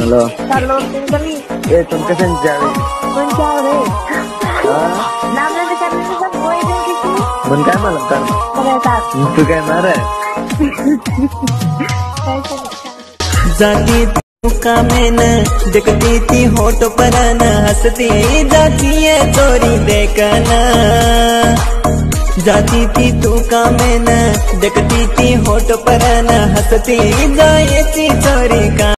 hello Kalau kami तुम कैसे जावे mencari हाँ nama dekat itu kan boy dan gitu बन काय मालूम कर mereka तू काय मारे जाती तू का मैंने देखती थी होठ पर न हंसती जाती है चोरी देखना जाती थी तू का मैंने देखती थी होठ पर न हंसती जाए चोरी का